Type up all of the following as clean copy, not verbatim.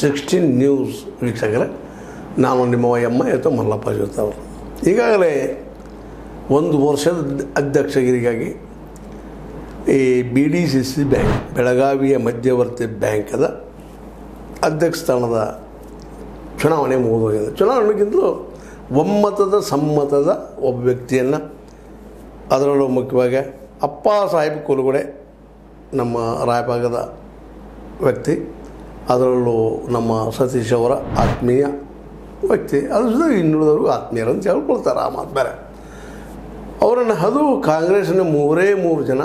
16 news ವೀಕ್ಷಕರೇ, ನಾನು ನಿಮ್ಮ ಎಮ್ಮ ಎತ್ತು ಮಲ್ಲಪ್ಪ ಜೊತೆಯವರು. ಈಗಾಗಲೇ ಒಂದು ವರ್ಷದ ಅಧ್ಯಕ್ಷಗಿರಿಗಾಗಿ ಈ BDCC ಬ್ಯಾಂಕ್, ಬೆಳಗಾವಿಯ ಮಧ್ಯವರ್ತಿ ಬ್ಯಾಂಕದ ಅಧ್ಯಕ್ಷ ಸ್ಥಾನದ ಚುನಾವಣೆ ಮುಗಿದೋಗಿದೆ. ಚುನಾವಣೆಗಿಂತಲೂ ಒಮ್ಮತದ ಸಮ್ಮತದ ಒಬ್ಬ ವ್ಯಕ್ತಿಯನ್ನು, ಅದರಲ್ಲೂ ಮುಖ್ಯವಾಗಿ ಅಪ್ಪ ಸಾಹೇಬ್ ಕುಲುಗುಡೆ ನಮ್ಮ ರಾಯಭಾಗದ ವ್ಯಕ್ತಿ, ಅದರಲ್ಲೂ ನಮ್ಮ ಸತೀಶ್ ಅವರ ಆತ್ಮೀಯ ವ್ಯಕ್ತಿ, ಅದ್ರ ಜೊತೆಗೆ ಇನ್ನುಳಿದವ್ರಿಗೂ ಆತ್ಮೀಯರು ಅಂತ ಹೇಳ್ಕೊಳ್ತಾರೆ. ಆ ಮಾತು ಬೇರೆ. ಅವರನ್ನು ಅದು ಕಾಂಗ್ರೆಸ್ಸಿನ ಮೂರೇ ಜನ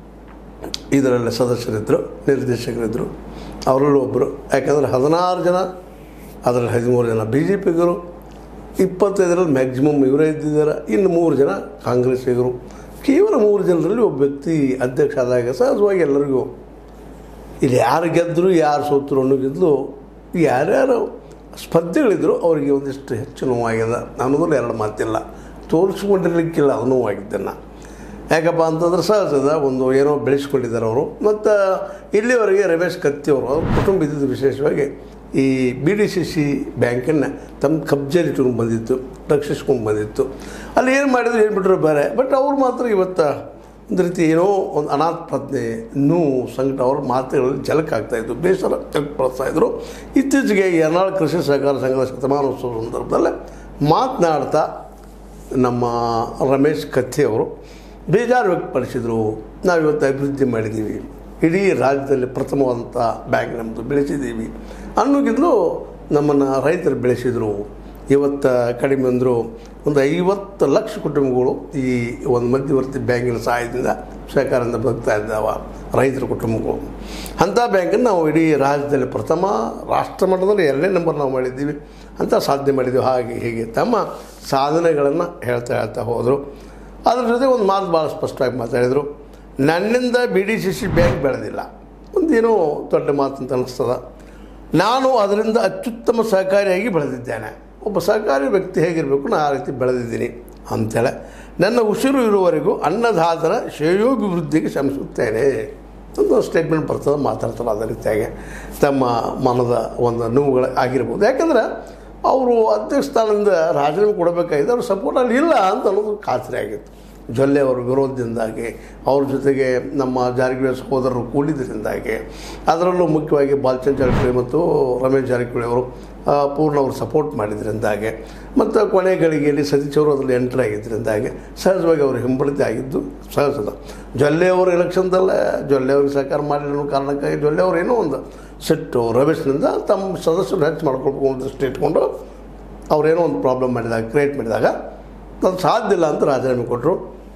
ಇದರಲ್ಲಿ ಸದಸ್ಯರಿದ್ದರು, ನಿರ್ದೇಶಕರಿದ್ದರು. ಅವರಲ್ಲೂ ಒಬ್ಬರು. ಯಾಕಂದರೆ 16 ಜನ, ಅದರಲ್ಲಿ 13 ಜನ BJPಗರು, 25ರಲ್ಲಿ ಮ್ಯಾಕ್ಸಿಮಮ್ ಇವರೇ ಇದ್ದಿದ್ದಾರೆ. ಇನ್ನು 3 ಜನ ಕಾಂಗ್ರೆಸ್ಸಿಗರು. ಕೇವಲ 3 ಜನರಲ್ಲಿ ಒಬ್ಬ ವ್ಯಕ್ತಿ ಅಧ್ಯಕ್ಷ ಆದಾಗ ಸಹಜವಾಗಿ ಎಲ್ಲರಿಗೂ ಇಲ್ಲಿ ಯಾರು ಗೆದ್ದರು ಯಾರು ಸೋತರು ಅನ್ನೋಗಿದ್ಲು, ಯಾರ್ಯಾರು ಸ್ಪರ್ಧೆಗಳಿದ್ದರು ಅವರಿಗೆ ಒಂದಿಷ್ಟು ಹೆಚ್ಚು ನೋವಾಗಿದೆ ಅನ್ನೋದ್ರಲ್ಲಿ ಎರಡು ಮಾತಿಲ್ಲ. ತೋರಿಸ್ಕೊಂಡಿರಲಿಕ್ಕಿಲ್ಲ ಅದು ನೋವಾಗಿದ್ದನ್ನು. ಯಾಕಪ್ಪ ಅಂತಂದ್ರೆ ಸಹಜದ ಒಂದು ಏನೋ ಬೆಳೆಸ್ಕೊಂಡಿದ್ದಾರೆ ಅವರು. ಮತ್ತು ಇಲ್ಲಿವರೆಗೆ ರಮೇಶ್ ಕತ್ತಿ ಅವರು ಅವ್ರ ಕುಟುಂಬ ಇದ್ದಿದ್ದು ವಿಶೇಷವಾಗಿ ಈ BDCC ಬ್ಯಾಂಕನ್ನು ತಮ್ಮ ಕಬ್ಜೆಲಿಟ್ಕೊಂಡು ಬಂದಿತ್ತು, ರಕ್ಷಿಸ್ಕೊಂಡು ಬಂದಿತ್ತು. ಅಲ್ಲಿ ಏನು ಮಾಡಿದ್ರು ಏನು ಬಿಟ್ಟರು ಬೇರೆ. ಬಟ್ ಅವ್ರು ಮಾತ್ರ ಇವತ್ತು ಒಂದು ರೀತಿ ಏನೋ ಒಂದು ಅನಾಥ ಪ್ರಜ್ಞೆ, ನೋವು, ಸಂಕಟ ಅವ್ರ ಮಾತುಗಳಲ್ಲಿ ಜಲಕ್ಕಾಗ್ತಾಯಿತ್ತು, ಬೇಸರ ವ್ಯಕ್ತಪಡಿಸ್ತಾಯಿದ್ರು. ಇತ್ತೀಚೆಗೆ ಯರ್ನಾಳ್ ಕೃಷಿ ಸಹಕಾರ ಸಂಘದ ಶತಮಾನೋತ್ಸವ ಸಂದರ್ಭದಲ್ಲೇ ಮಾತನಾಡ್ತಾ ನಮ್ಮ ರಮೇಶ್ ಕತ್ತಿ ಅವರು ಬೇಜಾರು ವ್ಯಕ್ತಪಡಿಸಿದರು. ನಾವಿವತ್ತು ಅಭಿವೃದ್ಧಿ ಮಾಡಿದ್ದೀವಿ, ಇಡೀ ರಾಜ್ಯದಲ್ಲಿ ಪ್ರಥಮವಾದಂಥ ಬ್ಯಾಂಕ್ ನಮ್ಮದು ಬೆಳೆಸಿದ್ದೀವಿ ಅನ್ನೋಗಿಂತಲೂ ನಮ್ಮನ್ನು ರೈತರು ಬೆಳೆಸಿದರು. ಇವತ್ತು ಕಡಿಮೆ ಅಂದರೂ ಒಂದು 50 ಲಕ್ಷ ಕುಟುಂಬಗಳು ಈ ಒಂದು ಮಧ್ಯವರ್ತಿ ಬ್ಯಾಂಕಿನ ಸಹಾಯದಿಂದ ಸಹಕಾರದಿಂದ ಬದುಕ್ತಾ ಇದ್ದಾವೆ ರೈತರ ಕುಟುಂಬಗಳು. ಅಂಥ ಬ್ಯಾಂಕನ್ನು ನಾವು ಇಡೀ ರಾಜ್ಯದಲ್ಲಿ ಪ್ರಥಮ, ರಾಷ್ಟ್ರ ಮಟ್ಟದಲ್ಲಿ 2ನೇ ನಂಬರ್ ನಾವು ಮಾಡಿದ್ದೀವಿ ಅಂತ ಸಾಧನೆ ಮಾಡಿದ್ದೀವಿ. ಹಾಗೆ ಹೀಗೆ ತಮ್ಮ ಸಾಧನೆಗಳನ್ನು ಹೇಳ್ತಾ ಹೋದರು. ಅದ್ರ ಜೊತೆ ಒಂದು ಮಾತು ಭಾಳ ಸ್ಪಷ್ಟವಾಗಿ ಮಾತಾಡಿದರು. ನನ್ನಿಂದ BDCC ಬ್ಯಾಂಕ್ ಬೆಳೆದಿಲ್ಲ, ಒಂದೇನೋ ದೊಡ್ಡ ಮಾತು ಅಂತ ಅನ್ನಿಸ್ತದೆ. ನಾನು ಅದರಿಂದ ಅತ್ಯುತ್ತಮ ಸಹಕಾರಿಯಾಗಿ ಬೆಳೆದಿದ್ದೇನೆ. ಒಬ್ಬ ಸಹಕಾರಿ ವ್ಯಕ್ತಿ ಹೇಗಿರಬೇಕು ನಾನು ಆ ರೀತಿ ಬೆಳೆದಿದ್ದೀನಿ ಅಂಥೇಳಿ ನನ್ನ ಉಸಿರು ಇರುವವರೆಗೂ ಅನ್ನದಾತರ ಶ್ರೇಯೋಭಿವೃದ್ಧಿಗೆ ಶ್ರಮಿಸುತ್ತೇನೆ ಒಂದು ಸ್ಟೇಟ್ಮೆಂಟ್ ಬರ್ತದೆ. ಮಾತಾಡ್ತಾರೆ ಅದೇ ರೀತಿಯಾಗಿ ತಮ್ಮ ಮನದ ಒಂದು ನೋವುಗಳು ಆಗಿರ್ಬೋದು. ಯಾಕಂದರೆ ಅವರು ಅಧ್ಯಕ್ಷ ಸ್ಥಾನದಿಂದ ರಾಜೀನಾಮೆ ಕೊಡಬೇಕಾಗಿದೆ, ಅವ್ರ ಸಪೋರ್ಟ್ ಅಲ್ಲಿ ಇಲ್ಲ ಅಂತ ಅನ್ನೋದು ಖಾತ್ರಿ ಆಗಿತ್ತು. ಜೊಲ್ಲೆ ಅವರ ವಿರೋಧದಿಂದಾಗಿ, ಅವ್ರ ಜೊತೆಗೆ ನಮ್ಮ ಜಾರಕಿಹೊಳಿ ಸಹೋದರರು ಕೂಡಿದ್ರಿಂದಾಗಿ, ಅದರಲ್ಲೂ ಮುಖ್ಯವಾಗಿ ಬಾಲಚಂದ್ರ ಜಾರಕಿಹೊಳಿ ಮತ್ತು ರಮೇಶ್ ಜಾರಕಿಹೊಳಿ ಅವರು ಪೂರ್ಣ ಅವರು ಸಪೋರ್ಟ್ ಮಾಡಿದ್ರಿಂದಾಗಿ, ಮತ್ತು ಕೊನೆ ಗಳಿಗೆಯಲ್ಲಿ ಸತೀಶ್ ಅವರು ಅದರಲ್ಲಿ ಎಂಟ್ರ್ ಆಗಿದ್ದರಿಂದಾಗಿ ಸಹಜವಾಗಿ ಅವರು ಹಿಂಬಳಿತ ಆಗಿದ್ದು ಸಹಜದ. ಜೊಲ್ಲೆ ಅವರು ಎಲೆಕ್ಷನ್ದಲ್ಲೇ ಜೊಲ್ಲೆ ಅವ್ರಿಗೆ ಸಹಕಾರ ಮಾಡಿರೋ ಅನ್ನೋ ಕಾರಣಕ್ಕಾಗಿ ಜೊಲ್ಲೆ ಅವರು ಏನೋ ಒಂದು ಸಿಟ್ಟು ರಮೇಶ್ನಿಂದ ತಮ್ಮ ಸದಸ್ಯರು ಹೆಚ್ಚು ಮಾಡ್ಕೊಳ್ಬೇಕು ದೃಷ್ಟಿ ಇಟ್ಕೊಂಡು ಅವರೇನೋ ಒಂದು ಪ್ರಾಬ್ಲಮ್ ಕ್ರಿಯೇಟ್ ಮಾಡಿದಾಗ ಅದು ಸಾಧ್ಯ ಇಲ್ಲ ಅಂತ ರಾಜೀನಾಮೆ ಕೊಟ್ಟರು.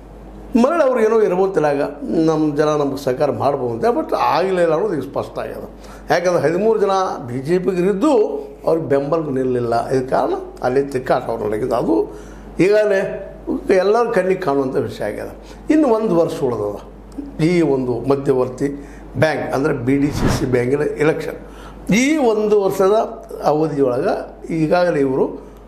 ಮರಳಿ ಅವ್ರಿಗೇನೋ ಇರ್ಬೋದಿಲ್ಲ, ಆಗ ನಮ್ಮ ಜನ ನಮಗೆ ಸಹಕಾರ ಮಾಡ್ಬೋದು ಅಂತ. ಬಟ್ ಆಗಲಿಲ್ಲ ಅನ್ನೋದು ಈಗ ಸ್ಪಷ್ಟ ಆಗ್ಯದ. ಯಾಕಂದ್ರೆ 13 ಜನ BJPಗಿರಿದ್ದು ಅವ್ರಿಗೆ ಬೆಂಬಲ ನಿಲ್ಲಲಿಲ್ಲ. ಇದಕ್ಕೆ ಕಾರಣ ಅಲ್ಲಿ ತಿಕ್ಕಾಟ ಅವ್ರು ನಡೆಗಿದೆ. ಅದು ಈಗಾಗಲೇ ಎಲ್ಲರ ಕಣ್ಣಿಗೆ ಕಾಣುವಂಥ ವಿಷಯ ಆಗ್ಯದ. ಇನ್ನು 1 ವರ್ಷ ಉಳಿದದ ಈ ಒಂದು ಮಧ್ಯವರ್ತಿ ಬ್ಯಾಂಕ್ ಅಂದರೆ BDCC ಬ್ಯಾಂಕಿನ ಎಲೆಕ್ಷನ್. ಈ 1 ವರ್ಷದ ಅವಧಿಯೊಳಗೆ ಈಗಾಗಲೇ ಇವರು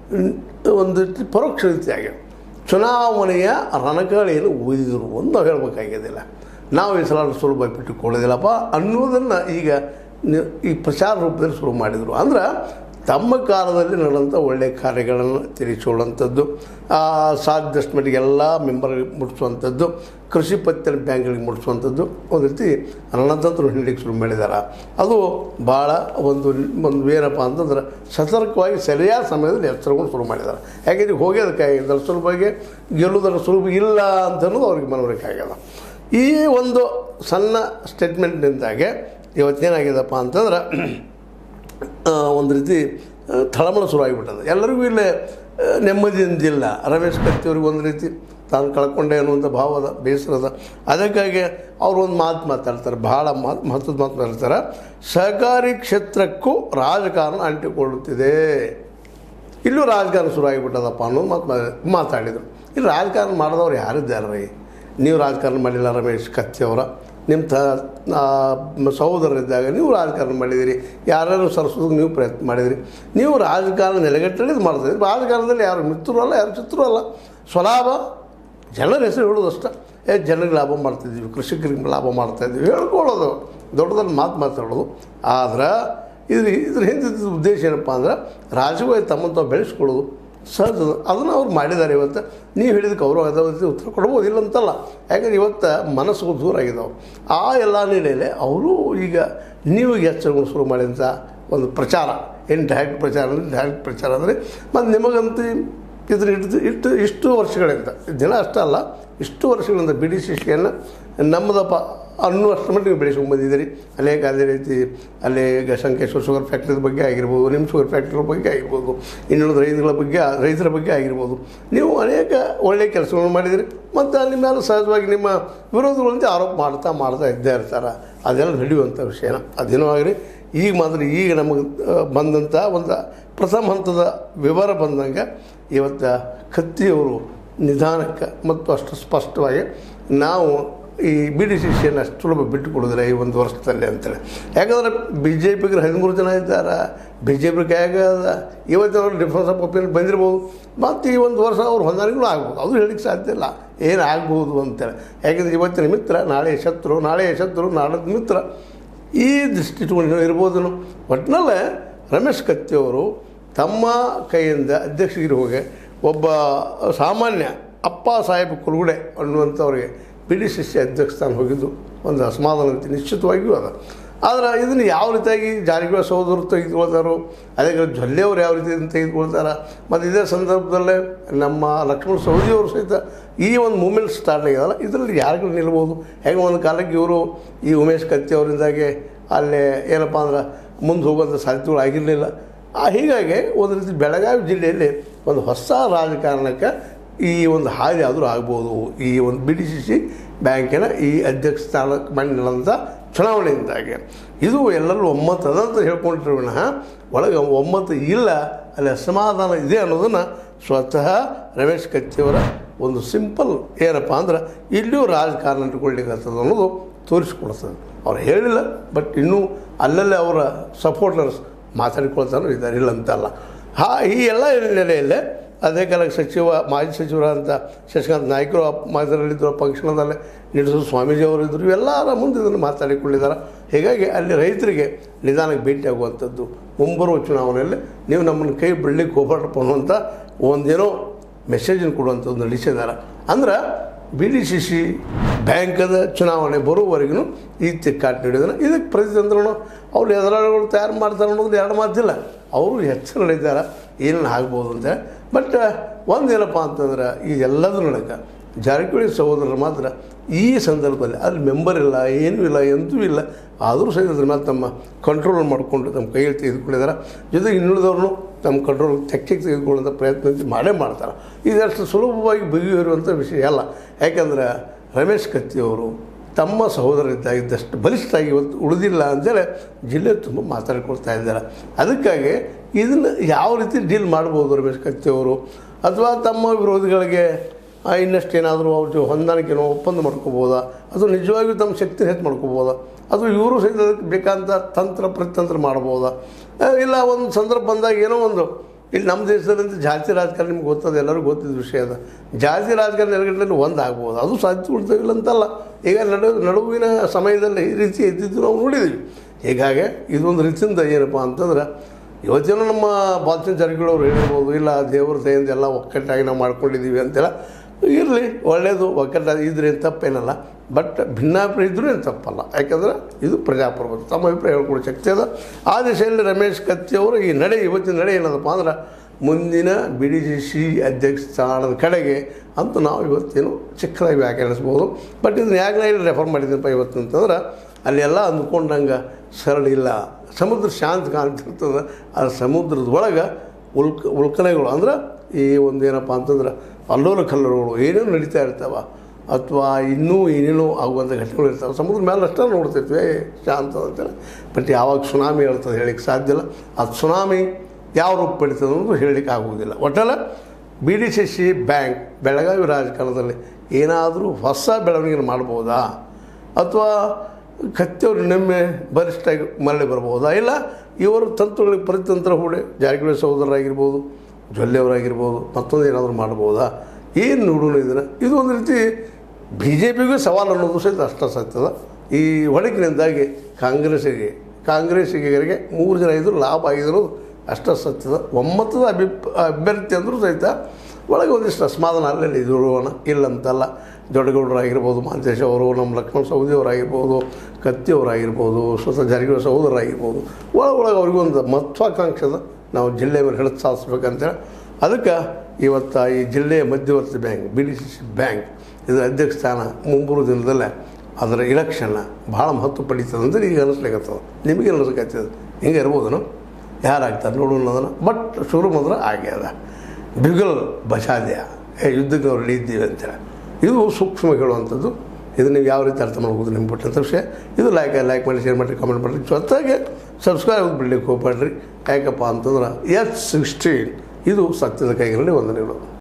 ಒಂದು ರೀತಿ ಪರೋಕ್ಷ ರೀತಿಯಾಗಿ ಚುನಾವಣೆಯ ರಣಕಳೆಯನ್ನು ಓದಿದರು ಅಂತ ನಾವು ಹೇಳಬೇಕಾಗಿದ್ದಿಲ್ಲ. ನಾವು ಈ ಸಲ ಸುಲಭ ಬಿಟ್ಟುಕೊಳ್ಳೋದಿಲ್ಲಪ್ಪ ಅನ್ನೋದನ್ನು ಈಗ ಈ ಪ್ರಚಾರ ರೂಪದಲ್ಲಿ ಶುರು ಮಾಡಿದರು. ಅಂದ್ರೆ ತಮ್ಮ ಕಾಲದಲ್ಲಿ ನಡೆದಂಥ ಒಳ್ಳೆಯ ಕಾರ್ಯಗಳನ್ನು ತಿಳಿಸಿಕೊಳ್ಳುವಂಥದ್ದು, ಸಾಧ್ಯಷ್ಟು ಮಟ್ಟಿಗೆ ಎಲ್ಲ ಮೆಂಬರ್ಗಳಿಗೆ ಮುಟ್ಟಿಸುವಂಥದ್ದು, ಕೃಷಿ ಪತ್ತಿನ ಬ್ಯಾಂಕ್ಗಳಿಗೆ ಮುಟ್ಟಿಸುವಂಥದ್ದು, ಒಂದು ರೀತಿ ರಣತಂತ್ರ ಹಿಡಿಯಕ್ಕೆ ಶುರು ಮಾಡಿದ್ದಾರೆ. ಅದು ಭಾಳ ಒಂದು ಏನಪ್ಪ ಅಂತಂದ್ರೆ ಸತರ್ಕವಾಗಿ ಸರಿಯಾದ ಸಮಯದಲ್ಲಿ ಎಚ್ಚರಕೊಂಡು ಶುರು ಮಾಡಿದ್ದಾರೆ. ಯಾಕೆಂದರೆ ಹೋಗೋದಕ್ಕಾಗಿದ್ದಾರೆ ಸುಲಭವಾಗಿ, ಗೆಲ್ಲುವುದರ ಸುಲಭ ಇಲ್ಲ ಅಂತ ಅನ್ನೋದು ಅವ್ರಿಗೆ ಮನವರಿಕೆಯಾಗ್ಯದ. ಈ ಒಂದು ಸಣ್ಣ ಸ್ಟೇಟ್ಮೆಂಟ್ನಿಂದಾಗೆ ಇವತ್ತೇನಾಗಿದೆಪ್ಪ ಅಂತಂದ್ರೆ ಒಂದು ರೀತಿ ತಳಮಳ ಶುರು ಆಗಿಬಿಟ್ಟದ. ಎಲ್ಲರಿಗೂ ಇಲ್ಲೇ ನೆಮ್ಮದಿಯಿಂದಿಲ್ಲ. ರಮೇಶ್ ಕತ್ತಿ ಅವ್ರಿಗೆ ಒಂದು ರೀತಿ ತಾನು ಕಳ್ಕೊಂಡೆ ಅನ್ನುವಂಥ ಭಾವದ ಬೇಸರದ. ಅದಕ್ಕಾಗಿ ಅವರು ಒಂದು ಮಾತಾಡ್ತಾರೆ, ಭಾಳ ಮಹತ್ವದ ಮಾತು ಮಾತಾಡ್ತಾರೆ. ಸಹಕಾರಿ ಕ್ಷೇತ್ರಕ್ಕೂ ರಾಜಕಾರಣ ಅಂಟಿಕೊಳ್ಳುತ್ತಿದೆ, ಇಲ್ಲೂ ರಾಜಕಾರಣ ಶುರು ಆಗಿಬಿಟ್ಟದಪ್ಪ ಅನ್ನೋದು ಮಾತಾಡಿದರು. ಇಲ್ಲಿ ರಾಜಕಾರಣ ಮಾಡಿದವ್ರು ಯಾರಿದ್ದಾರೆ ರೀ? ನೀವು ರಾಜಕಾರಣ ಮಾಡಿಲ್ಲ ರಮೇಶ್ ಕತ್ತಿ ಅವರ, ನಿಮ್ಮ ಸಹೋದರರಿದ್ದಾಗ ನೀವು ರಾಜಕಾರಣ ಮಾಡಿದಿರಿ, ಯಾರ್ಯಾರು ಸರಿಸೋದಕ್ಕೆ ನೀವು ಪ್ರಯತ್ನ ಮಾಡಿದಿರಿ. ನೀವು ರಾಜಕಾರಣ ನೆಲೆಗಟ್ಟಲಿದ್ದು ಮಾಡ್ತಾಯಿದ್ರಿ. ರಾಜಕಾರಣದಲ್ಲಿ ಯಾರು ಮಿತ್ರರು ಅಲ್ಲ, ಯಾರು ಶತ್ರು ಅಲ್ಲ. ಸ್ವಲಾಭ ಜನರ ಹೆಸರು ಹೇಳೋದಷ್ಟೇ. ಜನರಿಗೆ ಲಾಭ ಮಾಡ್ತಿದ್ದೀವಿ, ಕೃಷಿಕರಿಗೆ ಲಾಭ ಮಾಡ್ತಾಯಿದ್ದೀವಿ ಹೇಳ್ಕೊಳ್ಳೋದು, ದೊಡ್ಡದಲ್ಲಿ ಮಾತಾಡೋದು. ಆದ್ರೆ ಇದ್ರ ಹಿಂದೆ ಉದ್ದೇಶ ಏನಪ್ಪ ಅಂದ್ರೆ ರಾಜಕೀಯ ತಮ್ಮನ್ನು ತಾವು ಬೆಳೆಸ್ಕೊಳ್ಳೋದು ಸಹಜ. ಅದನ್ನು ಅವ್ರು ಮಾಡಿದ್ದಾರೆ. ಇವತ್ತು ನೀವು ಹೇಳಿದಕ್ಕೆ ಅವರು ಅದೇ ಉತ್ತರ ಕೊಡ್ಬೋದು, ಇಲ್ಲ ಅಂತಲ್ಲ. ಯಾಕಂದ್ರೆ ಇವತ್ತು ಮನಸ್ಸು ದೂರ ಆಗಿದ್ದಾವೆ. ಆ ಎಲ್ಲ ಹಿನ್ನೆಲೆಯಲ್ಲಿ ಅವರು ಈಗ ನೀವು ಎಚ್ಚರಗಳು ಶುರು ಮಾಡಿದಂಥ ಒಂದು ಪ್ರಚಾರ ಏನು ಡೈರೆಕ್ಟ್ ಪ್ರಚಾರ ಅಂದರೆ ಮತ್ತು ನಿಮಗಂತೂ ಇದ್ರ ಇಷ್ಟು ವರ್ಷಗಳಿಂದ ದಿನ ಅಷ್ಟೇ ಅಲ್ಲ, ಇಷ್ಟು ವರ್ಷಗಳಿಂದ BDCCಯನ್ನು ನಮ್ಮದಪ್ಪ ಅನ್ನುವಷ್ಟು ಮಟ್ಟಿಗೆ ಬೆಳೆಸ್ಕೊಂಡು ಬಂದಿದ್ದೀರಿ. ಅನೇಕ ಅದೇ ರೀತಿ ಅಲ್ಲೇ ಸಂಕೇಶ್ವರ ಶುಗರ್ ಫ್ಯಾಕ್ಟ್ರಿ ಬಗ್ಗೆ ಆಗಿರ್ಬೋದು, ನಿಮ್ಮ ಶುಗರ್ ಫ್ಯಾಕ್ಟ್ರಿ ಬಗ್ಗೆ ಆಗಿರ್ಬೋದು, ಇನ್ನುಳಿದ ರೈತರ ಬಗ್ಗೆ ಆಗಿರ್ಬೋದು, ನೀವು ಅನೇಕ ಒಳ್ಳೆಯ ಕೆಲಸಗಳನ್ನು ಮಾಡಿದಿರಿ. ಮತ್ತು ಅಲ್ಲಿ ಮೇಲೆ ಸಹಜವಾಗಿ ನಿಮ್ಮ ವಿರೋಧಗಳಂತೆ ಆರೋಪ ಮಾಡ್ತಾ ಇದ್ದೇ ಇರ್ತಾರೆ. ಅದೆಲ್ಲ ನಡೆಯುವಂಥ ವಿಷಯನ ಅದೇನೋ ಆಗಿರಿ. ಈಗ ಮಾತ್ರ ಈಗ ನಮಗೆ ಬಂದಂಥ ಒಂದು ಪ್ರಥಮ ಹಂತದ ವಿವರ ಬಂದಂಗೆ ಇವತ್ತು ಕತ್ತಿಯವರು ನಿಧಾನಕ್ಕೆ ಮತ್ತು ಅಷ್ಟು ಸ್ಪಷ್ಟವಾಗಿ ನಾವು ಈ BDCCಯನ್ನು ಅಷ್ಟು ಸುಲಭ ಬಿಟ್ಟು ಕೊಡೋದಿಲ್ಲ ಈ ಒಂದು ವರ್ಷದಲ್ಲಿ ಅಂತೇಳಿ. ಯಾಕಂದರೆ BJPಗೆ 13 ಜನ ಇದ್ದಾರೆ, BJP ಕೈಯಾಗ ಇವತ್ತು ಅವರು ಡಿಫರೆನ್ಸ್ ಆಫ್ ಒಪಿನಿಯನ್ ಬಂದಿರ್ಬೋದು. ಮತ್ತು ಈ ಒಂದು ವರ್ಷ ಅವ್ರು ಹೊಂದಾಣಿಕೆಗಳು ಆಗ್ಬೋದು, ಅದು ಹೇಳಲಿಕ್ಕೆ ಸಾಧ್ಯ ಇಲ್ಲ ಏನು ಆಗ್ಬೋದು ಅಂತೇಳಿ. ಯಾಕೆಂದರೆ ಇವತ್ತಿನ ಮಿತ್ರ ನಾಳೆ ಶತ್ರು, ನಾಳೆ ಮಿತ್ರ, ಈ ದೃಷ್ಟಿಟ್ಕೊಂಡು ಇರ್ಬೋದು. ಒಟ್ಟಿನಲ್ಲೇ ರಮೇಶ್ ಕತ್ತಿಯವರು ತಮ್ಮ ಕೈಯಿಂದ ಅಧ್ಯಕ್ಷಗಿರಿ ಹೋಗಿ ಒಬ್ಬ ಸಾಮಾನ್ಯ ಅಪ್ಪ ಸಾಹೇಬ್ ಕುರುಗುಡೆ ಅನ್ನುವಂಥವ್ರಿಗೆ BDCC ಅಧ್ಯಕ್ಷ ಸ್ಥಾನ ಹೋಗಿದ್ದು ಒಂದು ಅಸಮಾಧಾನ ಅಂತ ನಿಶ್ಚಿತವಾಗಿಯೂ ಅದ. ಆದರೆ ಇದನ್ನು ಯಾವ ರೀತಿಯಾಗಿ ಜಾರಕಿಹೊಳಿ ಸಹೋದರರು ತೆಗೆದುಕೊಳ್ತಾರೋ, ಅದೇ ಜೊಲ್ಲೆಯವರು ಯಾವ ರೀತಿ ತೆಗೆದುಕೊಳ್ತಾರೆ, ಮತ್ತು ಇದೇ ಸಂದರ್ಭದಲ್ಲೇ ನಮ್ಮ ಲಕ್ಷ್ಮಣ ಸವದಿಯವರು ಸಹಿತ ಈ ಒಂದು ಮೂಮೆಂಟ್ ಸ್ಟಾರ್ಟ್ ಆಗಿದಲ್ಲ, ಇದರಲ್ಲಿ ಯಾರಿಗೂ ನಿಲ್ಬೋದು. ಹೇಗೆ ಒಂದು ಕಾಲಕ್ಕೆ ಇವರು ಈ ಉಮೇಶ್ ಕತ್ತಿ ಅವರಿಂದಾಗಿ ಅಲ್ಲೇ ಏನಪ್ಪ ಅಂದ್ರೆ ಮುಂದೆ ಹೋಗುವಂಥ ಸಾಧ್ಯತೆಗಳು ಆಗಿರಲಿಲ್ಲ. ಹೀಗಾಗಿ ಒಂದು ರೀತಿ ಬೆಳಗಾವಿ ಜಿಲ್ಲೆಯಲ್ಲಿ ಒಂದು ಹೊಸ ರಾಜಕಾರಣಕ್ಕೆ ಈ ಒಂದು ಹಾದಿ ಆದರೂ ಆಗ್ಬೋದು. ಈ ಒಂದು BDCC ಬ್ಯಾಂಕಿನ ಈ ಅಧ್ಯಕ್ಷ ಸ್ಥಾನಕ್ಕೆ ಮಾಡಿದಂಥ ಚುನಾವಣೆಯಿಂದಾಗಿ ಇದು ಎಲ್ಲರೂ ಒಮ್ಮತ ಅದಂತ ಹೇಳ್ಕೊಂಡಿರೋ ವಿನಃ ಒಳಗೆ ಒಮ್ಮತ ಇಲ್ಲ, ಅಲ್ಲಿ ಅಸಮಾಧಾನ ಇದೆ ಅನ್ನೋದನ್ನು ಸ್ವತಃ ರಮೇಶ್ ಕತ್ತಿಯವರ ಒಂದು ಸಿಂಪಲ್ ಏನಪ್ಪ ಅಂದ್ರೆ ಇಲ್ಲಿಯೂ ರಾಜಕಾರಣ ಇಟ್ಕೊಳ್ಳಿಕ್ಕತ್ತದ ಅನ್ನೋದು ತೋರಿಸ್ಕೊಡ್ತದೆ. ಅವ್ರು ಹೇಳಿಲ್ಲ, ಬಟ್ ಇನ್ನೂ ಅಲ್ಲಲ್ಲೇ ಅವರ ಸಪೋರ್ಟರ್ಸ್ ಮಾತಾಡಿಕೊಳ್ತಾನೂ ಇದ್ದಾರೆ, ಇಲ್ಲ ಅಂತಲ್ಲ. ಈ ಎಲ್ಲ ಹಿನ್ನೆಲೆಯಲ್ಲೇ ಅದೇ ಕಾಲಕ್ಕೆ ಮಾಜಿ ಸಚಿವರಾದಂಥ ಶಶಿಕಾಂತ್ ನಾಯ್ಕರು ಮಾತನಾಡಿದ್ರು, ಪಕ್ಷಣದಲ್ಲೇ ನಿಡಸು ಸ್ವಾಮೀಜಿಯವರು ಇದ್ದರು, ಇವೆಲ್ಲರ ಮುಂದೆ ಇದನ್ನು ಮಾತಾಡಿಕೊಂಡಿದ್ದಾರೆ. ಹೀಗಾಗಿ ಅಲ್ಲಿ ರೈತರಿಗೆ ನಿಧಾನಕ್ಕೆ ಭೇಟಿಯಾಗುವಂಥದ್ದು, ಮುಂಬರುವ ಚುನಾವಣೆಯಲ್ಲಿ ನೀವು ನಮ್ಮನ್ನು ಕೈ ಬಿಡಲಿಕ್ಕೆ ಹೋಗ್ಬಾರ್ದಪ್ಪ ಅನ್ನುವಂಥ ಒಂದೇನೋ ಮೆಸೇಜನ್ನು ಕೊಡುವಂಥದ್ದು ನಡೆಸಿದ್ದಾರೆ. ಅಂದ್ರೆ BDCC ಬ್ಯಾಂಕದ ಚುನಾವಣೆ ಬರುವವರೆಗೂ ಈ ತಿಕ್ಕಾಟ ನೀಡಿದಾರೆ. ಇದಕ್ಕೆ ಪ್ರತಿತಂತ್ರನು ಅವ್ರು ಎದುರಾಳಿಗಳು ತಯಾರು ಮಾಡ್ತಾರೆ ಅನ್ನೋದು ಎರಡು ಮಾತಿಲ್ಲ. ಅವರು ಎಚ್ಚರ ನಡೆದಿದ್ದಾರೆ ಏನೇನು ಆಗ್ಬೋದು ಅಂತ. ಬಟ್ ಒಂದೇನಪ್ಪ ಅಂತಂದ್ರೆ ಈ ಎಲ್ಲದರ ನಡಕ ಜಾರಕಿಹೊಳಿ ಸಹೋದರರು ಮಾತ್ರ ಈ ಸಂದರ್ಭದಲ್ಲಿ ಅಲ್ಲಿ ಮೆಂಬರ್ ಇಲ್ಲ, ಏನೂ ಇಲ್ಲ, ಎಂತೂ ಇಲ್ಲ, ಆದರೂ ಸಹಿತ ಅದ್ರ ಮೇಲೆ ತಮ್ಮ ಕಂಟ್ರೋಲ್ ಮಾಡಿಕೊಂಡು ತಮ್ಮ ಕೈಯಲ್ಲಿ ತೆಗೆದುಕೊಂಡಿದ್ದಾರೆ. ಜೊತೆಗೆ ಇನ್ನುಳಿದವ್ರನ್ನು ತಮ್ಮ ಕಂಟ್ರೋಲ್ ತೆಗೆದುಕೊಳ್ಳುವಂಥ ಪ್ರಯತ್ನ ಮಾಡೇ ಮಾಡ್ತಾರೆ. ಇದಷ್ಟು ಸುಲಭವಾಗಿ ಬಗೆಹರಿಯುವಂಥ ವಿಷಯ ಅಲ್ಲ. ಯಾಕೆಂದ್ರೆ ರಮೇಶ್ ಕತ್ತಿಯವರು ತಮ್ಮ ಸಹೋದರರಿದ್ದಾಗಿದ್ದಷ್ಟು ಬಲಿಷ್ಠಾಗಿ ಇವತ್ತು ಉಳಿದಿಲ್ಲ ಅಂತೇಳಿ ಜಿಲ್ಲೆ ತುಂಬ ಮಾತಾಡ್ಕೊಳ್ತಾ ಇದ್ದಾರೆ. ಅದಕ್ಕಾಗಿ ಇದನ್ನು ಯಾವ ರೀತಿ ಡೀಲ್ ಮಾಡ್ಬೋದು ರಮೇಶ್ ಕತ್ತಿಯವರು, ಅಥವಾ ತಮ್ಮ ವಿರೋಧಿಗಳಿಗೆ ಇನ್ನಷ್ಟು ಏನಾದರೂ ಅವ್ರ ಹೊಂದಾಣಿಕೆನೋ ಒಪ್ಪಂದ ಮಾಡ್ಕೋಬೋದಾ, ಅದು ನಿಜವಾಗಿಯೂ ತಮ್ಮ ಶಕ್ತಿ ಹೆಚ್ಚು ಮಾಡ್ಕೋಬೋದಾ, ಅದು ಇವರು ಸಹಿತ ಅದಕ್ಕೆ ಬೇಕಾದಂಥ ತಂತ್ರ ಪ್ರತಿತಂತ್ರ ಮಾಡ್ಬೋದಾ, ಇಲ್ಲ ಒಂದು ಸಂದರ್ಭ ಬಂದಾಗ ಏನೋ ಒಂದು ಇಲ್ಲಿ ನಮ್ಮ ದೇಶದಲ್ಲಿ ಜಾತಿ ರಾಜಕಾರಣ ನಿಮ್ಗೆ ಗೊತ್ತದ, ಎಲ್ಲರೂ ಗೊತ್ತಿದ್ದ ವಿಷಯ ಅದ. ಜಾತಿ ರಾಜಕಾರಣ ನೆಲೆಗಟ್ಟಲ್ಲಿ ಒಂದು ಆಗ್ಬೋದು, ಅದು ಸಾಧ್ಯ ಉಳ್ತೇವಿಲ್ಲ ಅಂತಲ್ಲ. ಈಗ ನಡುವಿನ ಸಮಯದಲ್ಲಿ ಈ ರೀತಿ ಇದ್ದಿದ್ದು ನಾವು ನೋಡಿದ್ದೀವಿ. ಹೀಗಾಗಿ ಇದೊಂದು ರೀತಿಯಿಂದ ಏನಪ್ಪ ಅಂತಂದ್ರೆ ಇವತ್ತೇನೋ ನಮ್ಮ ಬಾಲಚಂದ್ರ ಜಾರಕಿಹೊಳಿ ಅವರು ಹೇಳಿರ್ಬೋದು, ಇಲ್ಲ ದೇವ್ರ ದಯಿಂದ ಎಲ್ಲ ಒಕ್ಕಟ್ಟಾಗಿ ನಾವು ಮಾಡ್ಕೊಂಡಿದ್ದೀವಿ ಅಂತೆಲ್ಲ. ಇರಲಿ, ಒಳ್ಳೆಯದು, ಒಕ್ಕಟ್ಟಾಗಿ ಇದ್ರೆ ಏನು ತಪ್ಪೇನಲ್ಲ. ಬಟ್ ಭಿನ್ನಾಭಿಪ್ರಾಯ ಇದ್ರೂ ಏನು ತಪ್ಪಲ್ಲ. ಯಾಕಂದ್ರೆ ಇದು ಪ್ರಜಾಪ್ರಭುತ್ವ, ತಮ್ಮ ಅಭಿಪ್ರಾಯ ಹೇಳ್ಕೊಡೋ ಶಕ್ತಿ ಅದ. ಆ ದಿಶೆಯಲ್ಲಿ ರಮೇಶ್ ಕತ್ತಿಯವರು ಈ ಇವತ್ತಿನ ನಡೆ ಏನದಪ್ಪ ಅಂದ್ರೆ ಮುಂದಿನ BDCC ಅಧ್ಯಕ್ಷ ಸ್ಥಾನದ ಕಡೆಗೆ ಅಂತೂ ನಾವು ಇವತ್ತೇನು ಚಿಕ್ಕದಾಗಿ ವ್ಯಾಖ್ಯಾನಿಸ್ಬೋದು. ಬಟ್ ಇದನ್ನು ಯಾಕೆ ನಾ ಇಲ್ಲಿ ರೆಫರ್ ಮಾಡಿದ್ದೀನಪ್ಪ ಇವತ್ತು ಅಂತಂದ್ರೆ ಅಲ್ಲೆಲ್ಲ ಅಂದ್ಕೊಂಡಂಗೆ ಸರಳ ಇಲ್ಲ. ಸಮುದ್ರ ಶಾಂತ ಕಾಣ್ತಿರ್ತದೆ, ಆ ಸಮುದ್ರದ ಒಳಗೆ ಉಲ್ಕನೆಗಳು ಅಂದ್ರೆ ಈ ಒಂದು ಏನಪ್ಪ ಅಂತಂದ್ರೆ ಅಲ್ಲೋಲ ಕಲ್ಲೋಲಗಳು ಏನೇನು ನಡೀತಾ ಇರ್ತಾವೆ, ಅಥವಾ ಇನ್ನೂ ಏನೇನೋ ಆಗುವಂಥ ಘಟನೆಗಳು ಇರ್ತಾವೆ. ಸಮುದ್ರ ಮೇಲೆ ಅಷ್ಟೇ ನೋಡ್ತಿರ್ತೀವಿ ಶಾಂತ ಅಂತೇಳಿ. ಬಟ್ ಯಾವಾಗ ಸುನಾಮಿ ಹೇಳ್ತದೆ ಹೇಳಲಿಕ್ಕೆ ಸಾಧ್ಯ ಇಲ್ಲ. ಅದು ಸುನಾಮಿ ಯಾವ ರೂಪ ಪಡಿತದೆ ಅನ್ನೋದು ಹೇಳಲಿಕ್ಕೆ ಆಗುವುದಿಲ್ಲ. ಒಟ್ಟಲ್ಲ BDCC ಬ್ಯಾಂಕ್ ಬೆಳಗಾವಿ ರಾಜಕಾರಣದಲ್ಲಿ ಏನಾದರೂ ಹೊಸ ಬೆಳವಣಿಗೆ ಮಾಡ್ಬೋದಾ, ಅಥವಾ ಕತ್ತಿಯವರು ಇನ್ನೊಮ್ಮೆ ಬಲಿಷ್ಠಾಗಿ ಮರಳಿ ಬರ್ಬೋದಾ, ಇಲ್ಲ ಇವರು ತಂತ್ರಗಳಿಗೆ ಪ್ರತಿತಂತ್ರ ಹೂಡೆ ಜಾರಕಿಹೊಳಿ ಸಹೋದರರಾಗಿರ್ಬೋದು, ಜೊಲ್ಲೆಯವರಾಗಿರ್ಬೋದು, ಮತ್ತೊಂದು ಏನಾದರೂ ಮಾಡ್ಬೋದಾ, ಏನು ನೋಡೋಣ ಇದನ್ನು. ಇದು ಒಂದು ರೀತಿ BJPಗೂ ಸವಾಲು ಅನ್ನೋದು ಸಹಿತ ಅಷ್ಟ ಸತ್ಯದ. ಈ ಒಳಗಿನಿಂದಾಗಿ ಕಾಂಗ್ರೆಸ್ಸಿಗೆ ಕಾಂಗ್ರೆಸ್ಸಿಗರಿಗೆ 3 ಜನ ಇದ್ದರು, ಲಾಭ ಆಗಿದ್ರು ಅಷ್ಟ ಸತ್ಯದ. ಒಮ್ಮತದ ಅಭ್ಯರ್ಥಿ ಅಂದರೂ ಸಹಿತ ಒಳಗೆ ಒಂದಿಷ್ಟು ಅಸಮಾಧಾನ ಅಲ್ಲಲ್ಲಿ ಇರೋಣ, ಇಲ್ಲಂತಲ್ಲ. ದೊಡ್ಡಗೌಡರಾಗಿರ್ಬೋದು, ಮಾಂತೇಶ್ ಅವರು, ನಮ್ಮ ಲಕ್ಷ್ಮಣ ಸವದಿಯವರಾಗಿರ್ಬೋದು, ಕತ್ತಿಯವರಾಗಿರ್ಬೋದು, ಸ್ವತಃ ಜಾರಕಿಹೊಳಿ ಸಹೋದರಾಗಿರ್ಬೋದು, ಒಳಗೆ ಅವ್ರಿಗೊಂದು ಮಹತ್ವಾಕಾಂಕ್ಷೆದ ನಾವು ಜಿಲ್ಲೆ ಮೇಲೆ ಹಿಡಿದು ಸಾಧಿಸ್ಬೇಕಂತೇಳಿ ಅದಕ್ಕೆ ಇವತ್ತು ಈ ಜಿಲ್ಲೆಯ ಮಧ್ಯವರ್ತಿ ಬ್ಯಾಂಕ್ BDCC ಬ್ಯಾಂಕ್ ಇದರ ಅಧ್ಯಕ್ಷ ಸ್ಥಾನ ಮುಂಬರುವ ದಿನದಲ್ಲೇ ಅದರ ಇಲೆಕ್ಷನ್ನ ಭಾಳ ಮಹತ್ವ ಪಡೀತದೆ ಅಂದರೆ ಈಗ ಅನ್ನಿಸ್ಲಿಕ್ಕತ್ತದ. ನಿಮಗೆ ಅನ್ನಿಸ್ಲಿಕ್ಕತ್ತದ ಹಿಂಗೆ ಇರ್ಬೋದನು, ಯಾರಾಗ್ತಾರೆ ನೋಡೋಣ ಅದನ್ನು. ಬಟ್ ಶುರು ಮಾತ್ರ ಆಗ್ಯದ. ಬಿಗಲ್ ಬಚಾದ್ಯ ಯುದ್ಧಕ್ಕೆ ನಾವು ರೆಡಿ ಇದ್ದೀವಿ ಅಂತೇಳಿ ಇದು ಸೂಕ್ಷ್ಮ ಹೇಳುವಂಥದ್ದು. ಇದು ನೀವು ಯಾವ ರೀತಿ ಅರ್ಥ ಮಾಡ್ಬೋದು ನಿಮ್ಗೆ ಬಿಟ್ಟಂಥ ವಿಷಯ. ಇದು ಲೈಕ್ ಮಾಡಿ, ಶೇರ್ ಮಾಡಿ, ಕಮೆಂಟ್ ಮಾಡಿರಿ. ಜೊತೆಗೆ ಸಬ್ಸ್ಕ್ರೈಬ್ ಬಿಡ್ಲಿಕ್ಕೆ ಹೋಗ್ಬೇಡ್ರಿ. ಯಾಕಪ್ಪ ಅಂತಂದ್ರೆ S16 ಇದು ಸತ್ಯದ ಕೈಗಳಲ್ಲಿ ವಂದನೆಗಳು.